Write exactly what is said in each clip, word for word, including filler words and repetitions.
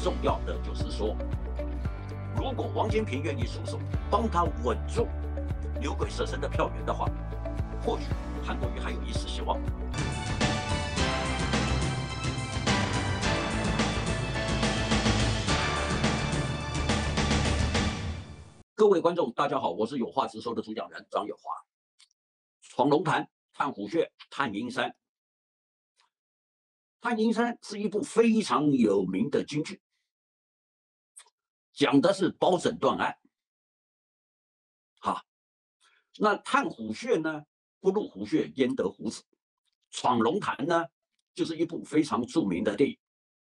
重要的就是说，如果王金平愿意出手，帮他稳住牛鬼蛇神的票源的话，或许韩国瑜还有一丝希望。各位观众，大家好，我是有话直说的主讲人张友华。闯龙潭、探虎穴、探阴山。探阴山是一部非常有名的京剧，讲的是包拯断案。哈，那探虎穴呢，不入虎穴焉得虎子。闯龙潭呢，就是一部非常著名的电影。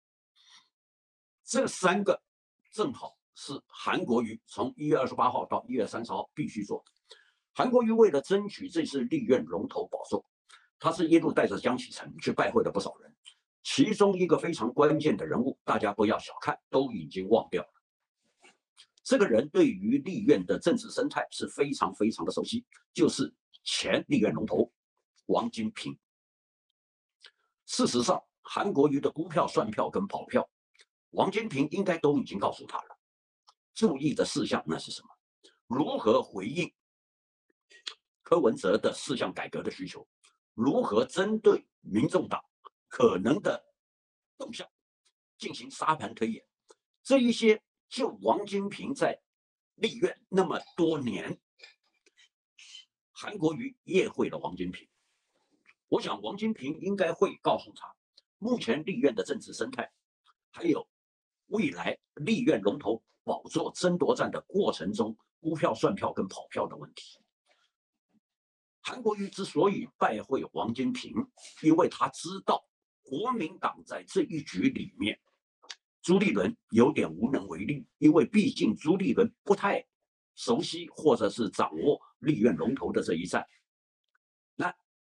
这三个正好是韩国瑜从一月二十八号到一月三十号必须做的。韩国瑜为了争取这次立院龙头宝座，他是一路带着江启臣去拜会了不少人，其中一个非常关键的人物，大家不要小看，都已经忘掉了。这个人对于立院的政治生态是非常非常的熟悉，就是前立院龙头王金平。事实上，韩国瑜的估票、算票跟跑票，王金平应该都已经告诉他了。注意的事项那是什么？如何回应柯文哲的四项改革的需求？如何针对民众党可能的动向进行沙盘推演？这一些就王金平在立院那么多年，韩国瑜也会了王金平。我想王金平应该会告诉他，目前立院的政治生态，还有未来立院龙头宝座争夺战的过程中，估票、算票跟跑票的问题。韩国瑜之所以拜会王金平，因为他知道国民党在这一局里面，朱立伦有点无能为力，因为毕竟朱立伦不太熟悉或者是掌握立院龙头的这一战。那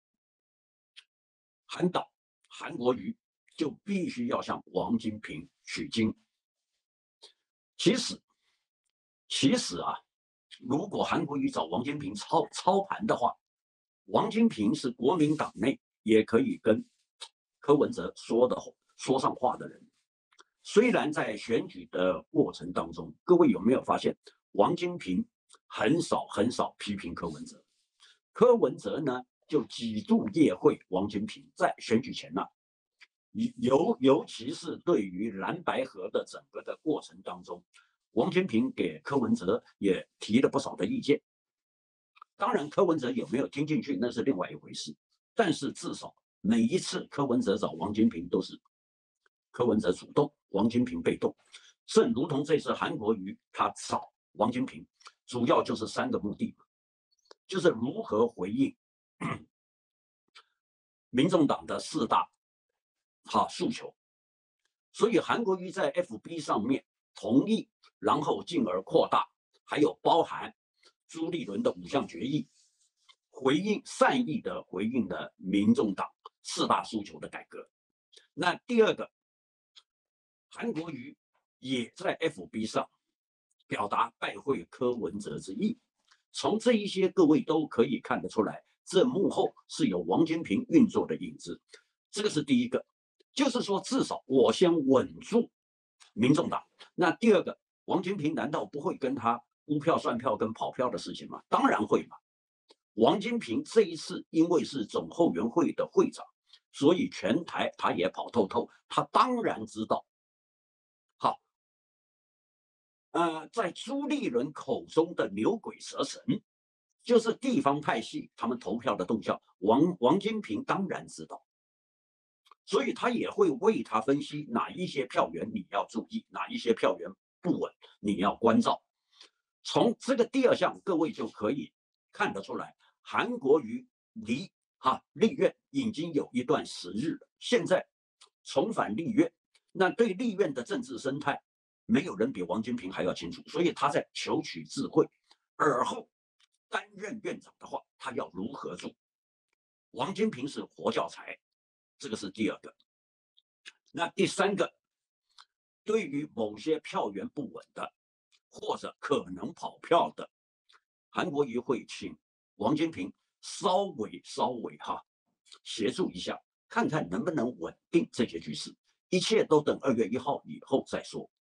韩导韩国瑜就必须要向王金平取经。其实，其实啊，如果韩国瑜找王金平操操盘的话，王金平是国民党内也可以跟柯文哲说的说上话的人。虽然在选举的过程当中，各位有没有发现，王金平很少很少批评柯文哲，柯文哲呢就几度夜会王金平。在选举前呢、啊，尤尤其是对于蓝白合的整个的过程当中，王金平给柯文哲也提了不少的意见。当然，柯文哲有没有听进去那是另外一回事。但是至少每一次柯文哲找王金平都是柯文哲主动，王金平被动。正如同这次韩国瑜他找王金平，主要就是三个目的，就是如何回应民众党的四大哈诉求。所以韩国瑜在 F B 上面同意，然后进而扩大，还有包含朱立伦的五项决议，回应善意的回应了民众党四大诉求的改革。那第二个，韩国瑜也在 F B 上表达拜会柯文哲之意。从这一些各位都可以看得出来，这幕后是有王金平运作的影子。这个是第一个，就是说至少我先稳住民众党。那第二个，王金平难道不会跟他估票、算票跟跑票的事情吗？当然会嘛。王金平这一次因为是总后援会的会长，所以全台他也跑透透，他当然知道。好，呃，在朱立伦口中的牛鬼蛇神，就是地方派系他们投票的动向，王王金平当然知道，所以他也会为他分析哪一些票源你要注意，哪一些票源不稳你要关照。从这个第二项，各位就可以看得出来，韩国瑜离哈立院已经有一段时日了，现在重返立院，那对立院的政治生态，没有人比王金平还要清楚，所以他在求取智慧。而后担任院长的话，他要如何做？王金平是活教材，这个是第二个。那第三个，对于某些票源不稳的，或者可能跑票的，韩国瑜会请王金平稍微稍微哈协助一下，看看能不能稳定这些局势。一切都等二月一号以后再说。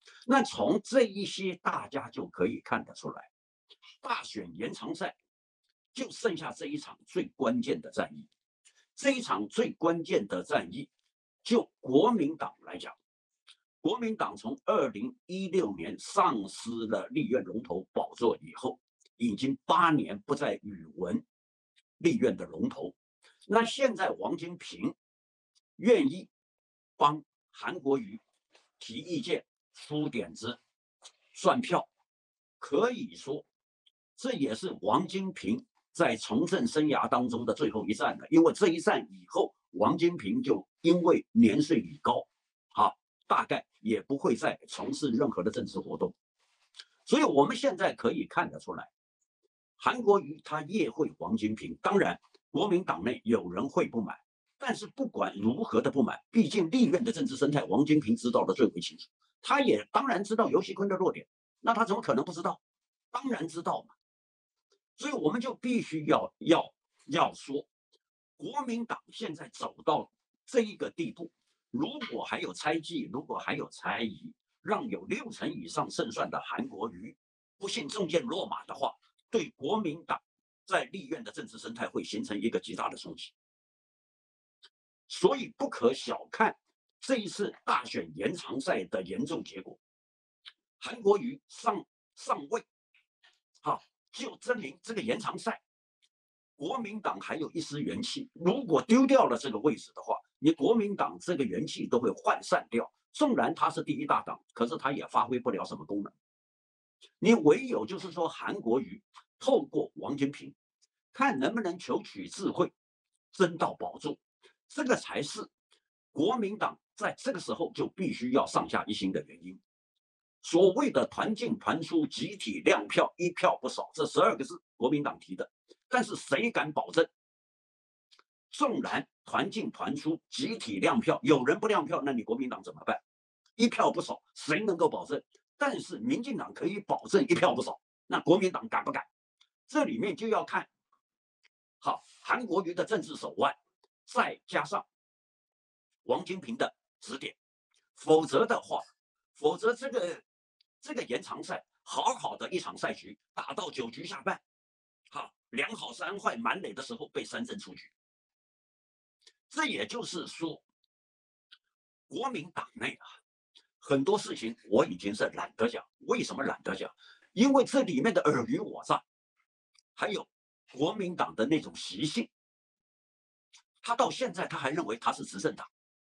那从这一些大家就可以看得出来，大选延长赛就剩下这一场最关键的战役。这一场最关键的战役，就国民党来讲，国民党从二零一六年丧失了立院龙头宝座以后，已经八年不再语闻立院的龙头。那现在王金平愿意帮韩国瑜提意见、出点子、算票，可以说这也是王金平在从政生涯当中的最后一战了。因为这一战以后，王金平就因为年岁已高，啊，大概也不会再从事任何的政治活动。所以我们现在可以看得出来，韩国瑜他夜会王金平，当然国民党内有人会不满，但是不管如何的不满，毕竟立院的政治生态，王金平知道的最为清楚。他也当然知道游锡堃的弱点，那他怎么可能不知道？当然知道嘛。所以我们就必须要要要说，国民党现在走到这一个地步，如果还有猜忌，如果还有猜疑，让有六成以上胜算的韩国瑜不幸中箭落马的话，对国民党在立院的政治生态会形成一个极大的冲击。所以不可小看这一次大选延长赛的严重结果。韩国瑜上上位，好，就证明这个延长赛国民党还有一丝元气。如果丢掉了这个位置的话，你国民党这个元气都会涣散掉。纵然他是第一大党，可是他也发挥不了什么功能。你唯有就是说，韩国瑜透过王金平，看能不能求取智慧，争到宝座，这个才是国民党在这个时候就必须要上下一心的原因。所谓的团进团出、集体亮票、一票不少，这十二个字国民党提的，但是谁敢保证？纵然团进团出、集体亮票，有人不亮票，那你国民党怎么办？一票不少，谁能够保证？但是民进党可以保证一票不少，那国民党敢不敢？这里面就要看好韩国瑜的政治手腕，再加上王金平的指点，否则的话，否则这个这个延长赛好好的一场赛局打到九局下半，好两好三坏满垒的时候被三振出局。这也就是说，国民党内啊，很多事情我已经是懒得讲。为什么懒得讲？因为这里面的尔虞我诈，还有国民党的那种习性，他到现在他还认为他是执政党，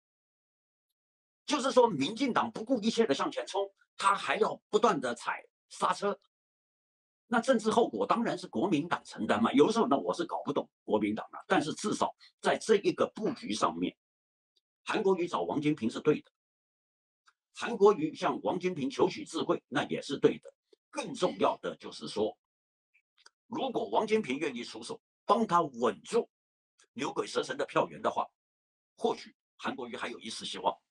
就是说民进党不顾一切的向前冲，他还要不断的踩刹车。那政治后果当然是国民党承担嘛。有的时候呢，我是搞不懂国民党的，但是至少在这一个布局上面，韩国瑜找王金平是对的，韩国瑜向王金平求取智慧，那也是对的。更重要的就是说，如果王金平愿意出手，帮他稳住牛鬼蛇神的票源的话，或许韩国瑜还有一丝希望。